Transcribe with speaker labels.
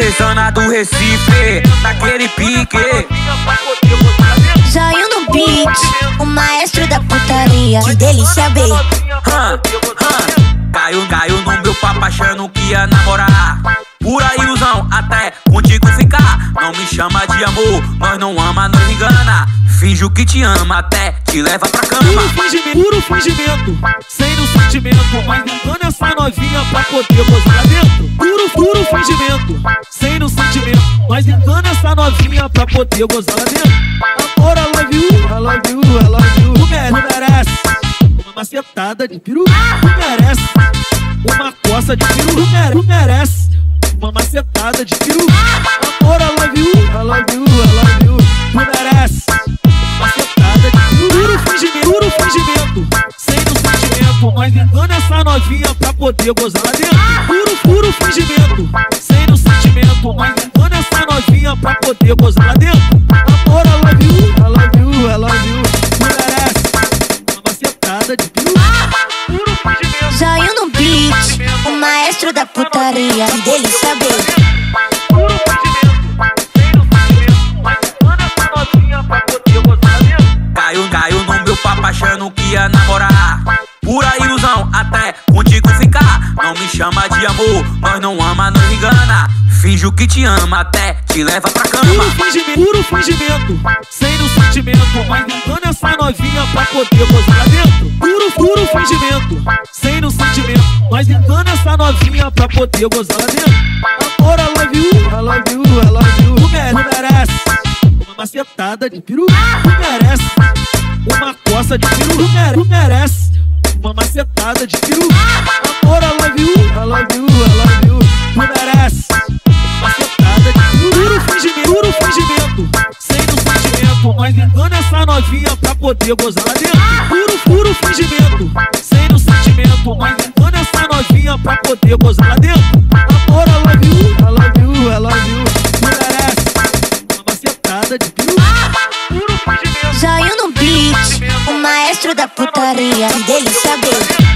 Speaker 1: Rosana do Recife, naquele pique.
Speaker 2: Jaio no beat, o maestro da putaria. Que delícia, B.
Speaker 1: Caiu no meu papo achando que ia namorar. Pura ilusão, até contigo ficar. Não me chama de amor, nós não ama, nós engana. Finjo que te ama, até te leva pra cama.
Speaker 3: Puro fingimento, sem no sentimento. Mas engana essa novinha pra poder gozar lá dentro. Puro fingimento, sem no sentimento. Mas engana essa novinha pra poder gozar lá dentro. Amor, I love you, I love you, I love you. Tu merece uma macetada de peru. Tu merece uma coça de peru. Tu merece uma macetada de peru. Amor, I love you, I love you, I love you. Tu merece uma macetada de peru. Puro fingimento, sem no sentimento. Mas engana essa novinha pra poder gozar lá dentro. Puro fingimento, sem no sentimento. Mas engana essa novinha pra poder gozar lá dentro. Amor, I love you, I love you, I love you. Tu merece uma macetada de peru.
Speaker 2: Jaio no beat, o maestro da putaria. Que delícia, B.
Speaker 1: Caiu no meu papo achando que ia namorar. Pura ilusão, até contigo ficar. Não me chama de amor, nós não ama, nós engana. Finjo que te ama, até te leva pra cama.
Speaker 3: Puro fingimento, sem no sentimento. Mas engana essa novinha pra poder gozar lá dentro. Puro fingimento, sem no sentimento. Mas engana essa novinha pra poder gozar lá dentro. Amor, I love you, I love you, I love you. Tu merece uma macetada de peru. Tu merece uma coça de peru. Tu merece uma macetada de peru. Amor, I love you, I love you, I love you. Tu merece uma macetada de peru. Puro fingimento, sem no sentimento. Mas engana essa novinha pra poder gozar lá dentro. Puro fingimento, sem no sentimento. Mas engana essa novinha pra poder gozar lá dentro. Amor, I love you, I love you, I love you. Tu merece uma macetada de peru.
Speaker 2: Jaio no beat, o maestro da putaria. Que delícia, B.